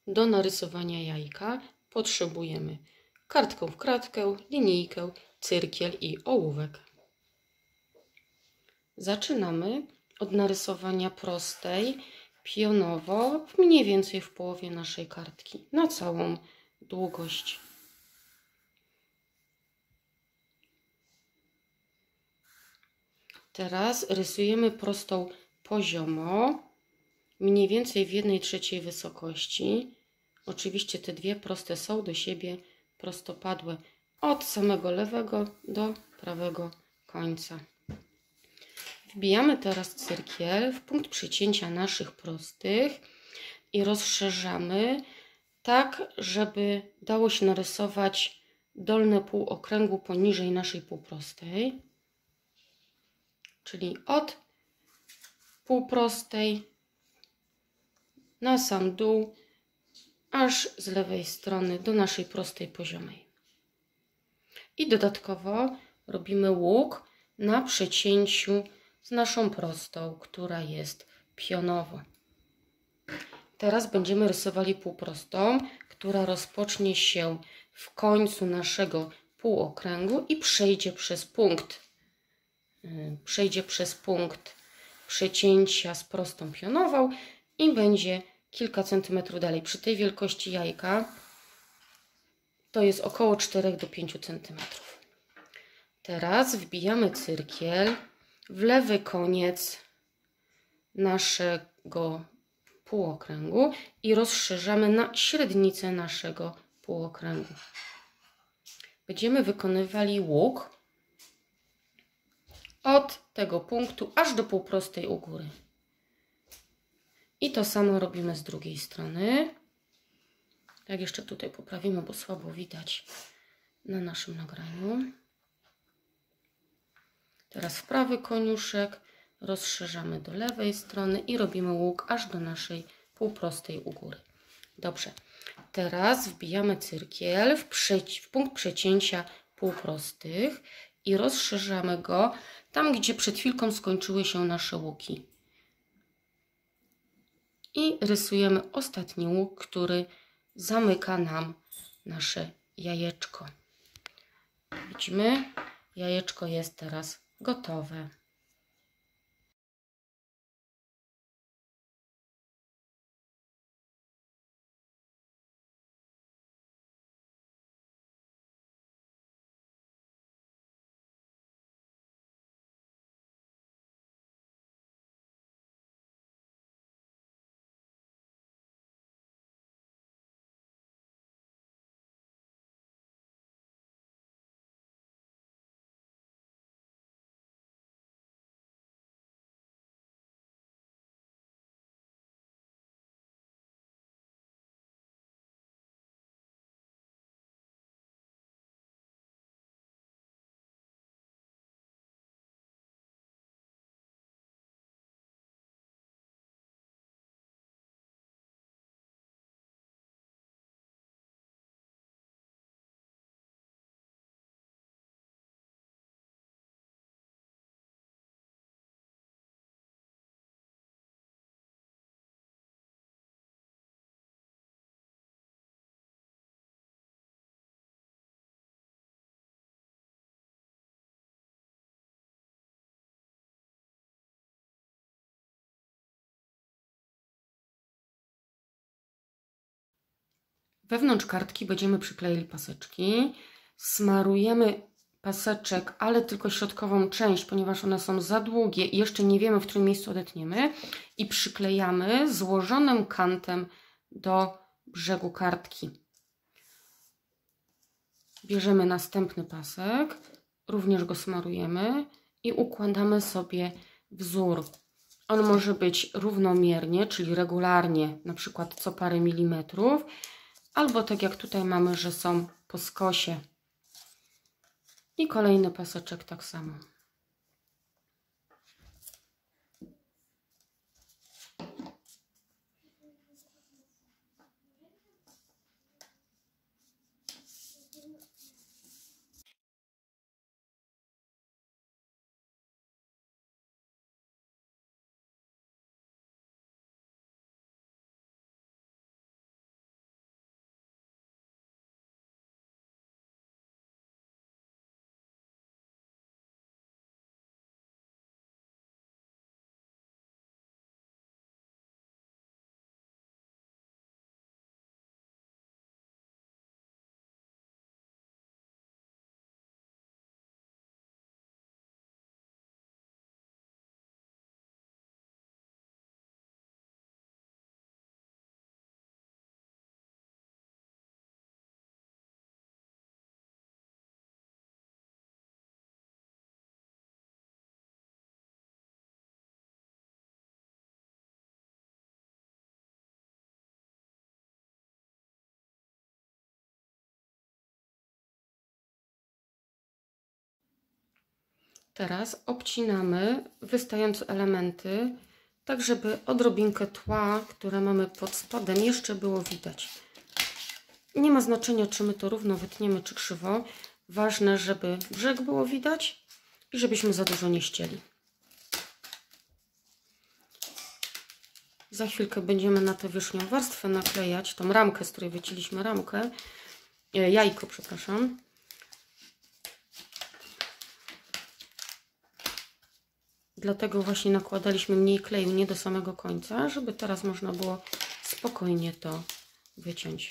Do narysowania jajka potrzebujemy kartkę w kratkę, linijkę, cyrkiel i ołówek. Zaczynamy od narysowania prostej pionowo mniej więcej w połowie naszej kartki na całą długość. Teraz rysujemy prostą poziomo, mniej więcej w 1/3 wysokości. Oczywiście te dwie proste są do siebie prostopadłe od samego lewego do prawego końca. Wbijamy teraz cyrkiel w punkt przecięcia naszych prostych i rozszerzamy tak, żeby dało się narysować dolne pół okręgu poniżej naszej półprostej. Czyli od półprostej na sam dół, aż z lewej strony do naszej prostej poziomej. I dodatkowo robimy łuk na przecięciu z naszą prostą, która jest pionowo. Teraz będziemy rysowali półprostą, która rozpocznie się w końcu naszego półokręgu i przejdzie przez punkt przecięcia z prostą pionową i będzie kilka centymetrów dalej. Przy tej wielkości jajka to jest około 4 do 5 centymetrów. Teraz wbijamy cyrkiel w lewy koniec naszego półokręgu i rozszerzamy na średnicę naszego półokręgu. Będziemy wykonywali łuk od tego punktu aż do półprostej u góry. I to samo robimy z drugiej strony. Tak, jeszcze tutaj poprawimy, bo słabo widać na naszym nagraniu. Teraz w prawy koniuszek rozszerzamy do lewej strony i robimy łuk aż do naszej półprostej u góry. Dobrze. Teraz wbijamy cyrkiel w punkt przecięcia półprostych i rozszerzamy go tam, gdzie przed chwilką skończyły się nasze łuki. I rysujemy ostatni łuk, który zamyka nam nasze jajeczko. Widzimy, jajeczko jest teraz gotowe. Wewnątrz kartki będziemy przykleili paseczki. Smarujemy paseczek, ale tylko środkową część, ponieważ one są za długie i jeszcze nie wiemy, w którym miejscu odetniemy. I przyklejamy złożonym kantem do brzegu kartki. Bierzemy następny pasek, również go smarujemy i układamy sobie wzór. On może być równomiernie, czyli regularnie, na przykład co parę milimetrów, albo tak jak tutaj mamy, że są po skosie. I kolejny paseczek tak samo. Teraz obcinamy wystające elementy, tak żeby odrobinkę tła, które mamy pod spodem, jeszcze było widać. Nie ma znaczenia, czy my to równo wytniemy, czy krzywo. Ważne, żeby brzeg było widać i żebyśmy za dużo nie ścieli. Za chwilkę będziemy na tę wierzchnią warstwę naklejać, tą ramkę, z której wycięliśmy ramkę, jajko, przepraszam. Dlatego właśnie nakładaliśmy mniej kleju, nie do samego końca, żeby teraz można było spokojnie to wyciąć.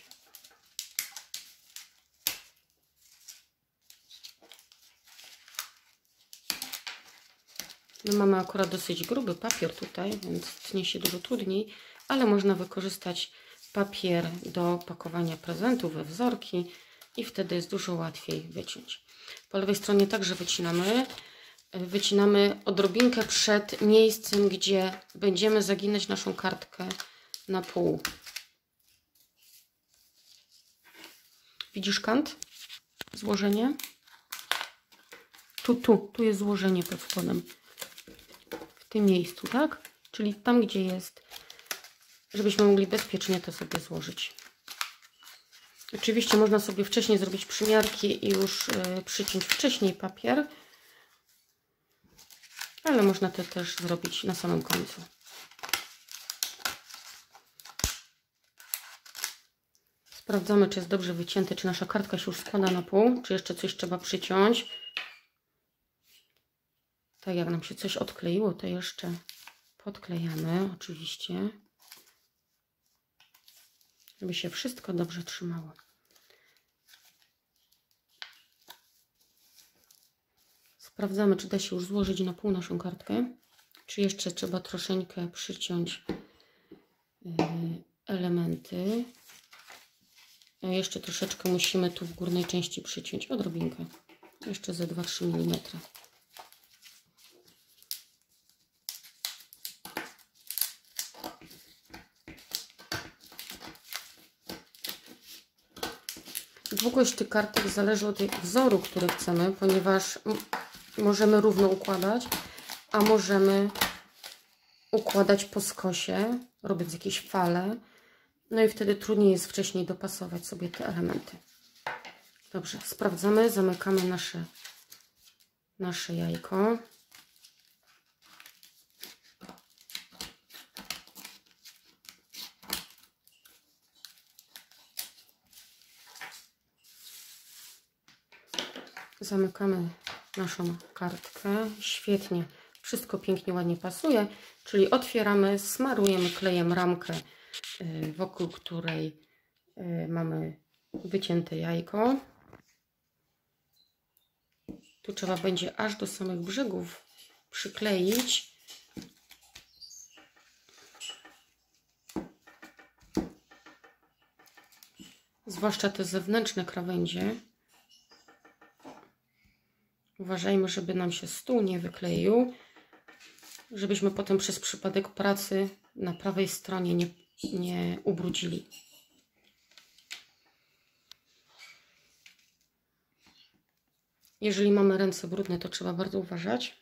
My mamy akurat dosyć gruby papier tutaj, więc tnie się dużo trudniej, ale można wykorzystać papier do pakowania prezentów we wzorki i wtedy jest dużo łatwiej wyciąć. Po lewej stronie także wycinamy odrobinkę przed miejscem, gdzie będziemy zaginać naszą kartkę na pół. Widzisz kant? Złożenie? Tu jest złożenie pod spodem. W tym miejscu, tak? Czyli tam, gdzie jest, żebyśmy mogli bezpiecznie to sobie złożyć. Oczywiście można sobie wcześniej zrobić przymiarki i już przyciąć wcześniej papier, ale można to też zrobić na samym końcu. Sprawdzamy, czy jest dobrze wycięty, czy nasza kartka się już składa na pół, czy jeszcze coś trzeba przyciąć. Tak jak nam się coś odkleiło, to jeszcze podklejamy oczywiście, żeby się wszystko dobrze trzymało. Sprawdzamy, czy da się już złożyć na pół naszą kartkę, czy jeszcze trzeba troszeczkę przyciąć elementy. Jeszcze troszeczkę musimy tu w górnej części przyciąć, odrobinkę, jeszcze ze 2-3 mm. Długość tych kartek zależy od wzoru, który chcemy, ponieważ możemy równo układać, a możemy układać po skosie, robiąc jakieś fale. No i wtedy trudniej jest wcześniej dopasować sobie te elementy. Dobrze, sprawdzamy, zamykamy nasze jajko. Zamykamy naszą kartkę. Świetnie, wszystko pięknie, ładnie pasuje. Czyli otwieramy, smarujemy klejem ramkę, wokół której mamy wycięte jajko. Tu trzeba będzie aż do samych brzegów przykleić. Zwłaszcza te zewnętrzne krawędzie. Uważajmy, żeby nam się stół nie wykleił, żebyśmy potem przez przypadek pracy na prawej stronie nie ubrudzili. Jeżeli mamy ręce brudne, to trzeba bardzo uważać.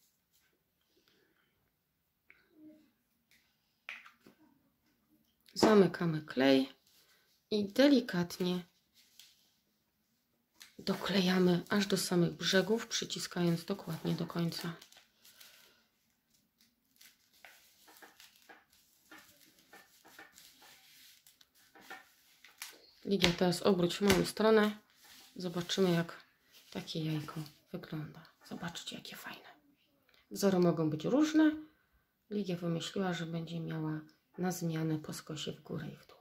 Zamykamy klej i delikatnie doklejamy aż do samych brzegów, przyciskając dokładnie do końca. Lidia, teraz obróć w moją stronę. Zobaczymy, jak takie jajko wygląda. Zobaczcie, jakie fajne. Wzory mogą być różne. Lidia wymyśliła, że będzie miała na zmianę po skosie w górę i w dół.